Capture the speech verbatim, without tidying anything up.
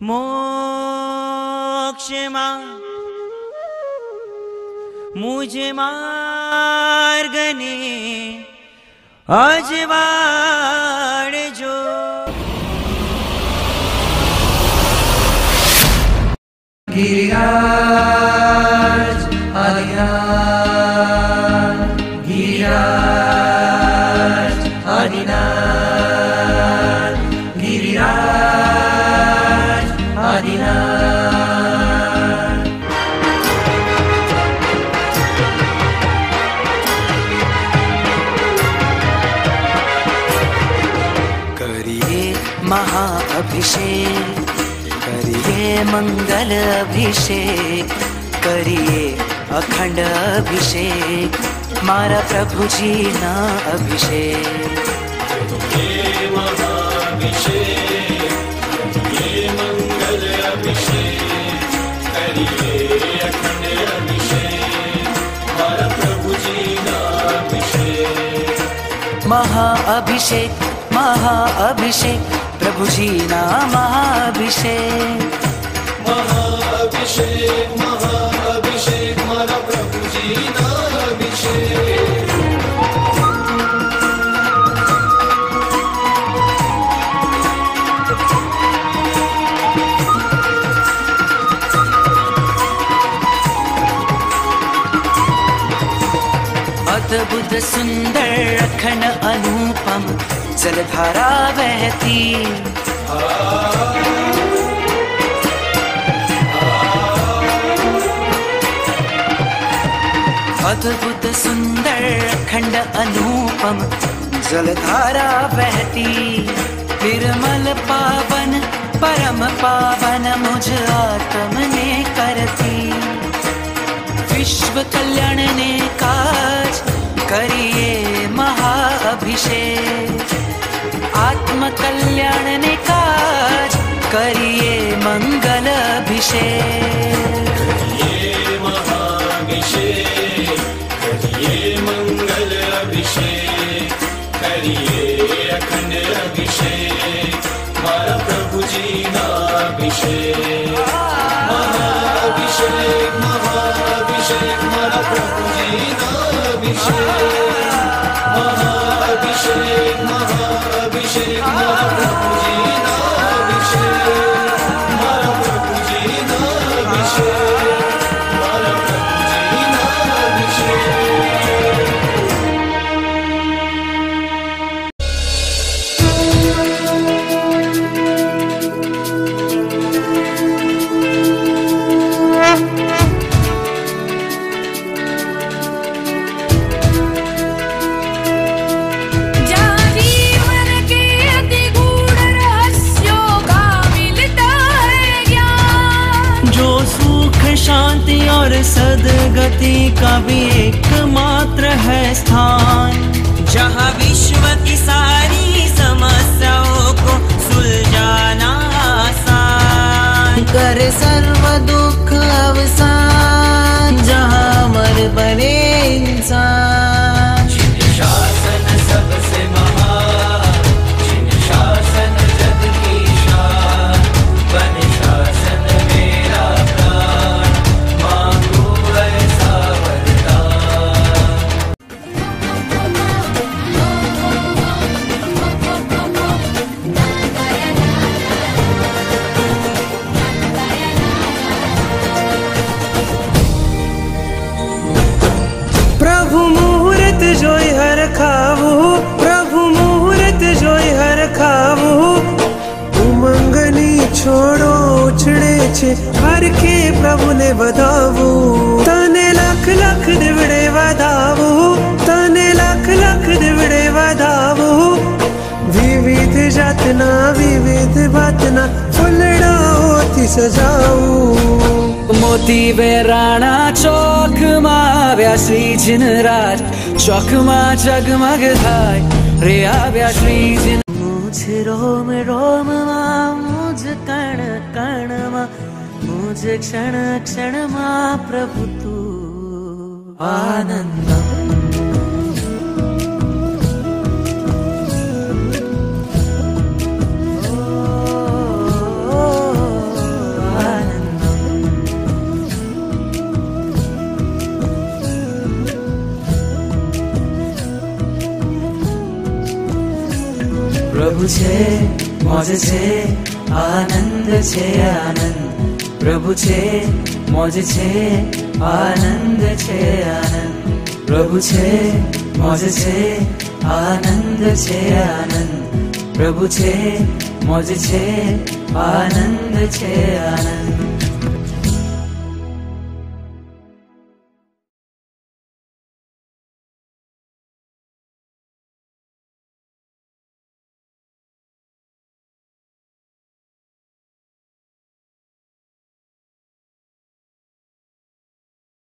मोक्षमा मुझे मार्गने अजवाड़ जो गिरिराज आदिनाथ गिरिराज आदिनाथ गिरिराज आदिनाथ। करिए महाअभिषेक करिए मंगल अभिषेक करिए अखंड अभिषेक मारा प्रभु जी ना अभिषेक। करिए महाअभिषेक करिए मंगल अभिषेक करिए अखंड अभिषेक मारा प्रभु जी ना अभिषेक। महाअभिषेक महाअभिषेक प्रभु जी ना महाअभिषेक। महाअभिषेक महाअभिषेक मारा प्रभु जी ना अभिषेक। अद्भुत सुंदर अखंड अनुपम जलधारा बहती अद्भुत सुंदर अखंड अनुपम जलधारा बहती निर्मल पावन परम पावन मुझ आत्म ने करती। विश्व कल्याण ने काज करिए महाअभिषेक आत्म कल्याण ने काज करिए मंगल अभिषेक। करिए महाअभिषेक करिए मंगल अभिषेक करिए अखंड अभिषेक मारा प्रभु जी ना अभिषेक। महाअभिषेक महाअभिषेक मारा प्रभु जी ना अभिषेक। महाअभिषेक महाअभिषेक मारा प्रभु जी ना अभिषेक। मारा प्रभु जी ना अभिषेक मारा प्रभु जी ना अभिषेक। शांति और सद्गति का भी एकमात्र है स्थान जहाँ विश्व की सारी समस्याओं को सुलझाना आसान कर सर्व दुख अवसान जहाँ अमर बने इंसान। शासन सबसे महान जिन शासन जग की शान बन शासन मेरा प्राण मांगू ऐसा वरदान। प्रभु मुहूर्त जोई हर खावू प्रभु मुहूर्त जोई हर खावू उमंगनी छोड़ो उछड़े छे हर के प्रभु ने बधावू तने लाख लाख दिवड़े बधावू तने लाख लाख दिवड़े बधावू विविध जातना विविध बातना फुलड़ा होती सजाऊ। मोती बेराणा चौक માં આવ્યા શ્રીજીન રાજ ચોકમાં જગમગ થાય રે આવ્યા શ્રીજીન મુझ રોમ રોમમાં મુझ કણ કણમાં મુझ ક્ષણ ક્ષણમાં પ્રભુ તું આનંદમ। Oh પ્રભુ છે મોજ છે આનંદ છે આનંદ પ્રભુ છે મોજ છે આનંદ છે આનંદ પ્રભુ છે મોજ છે આનંદ છે આનંદ પ્રભુ છે મોજ છે આનંદ છે આનંદ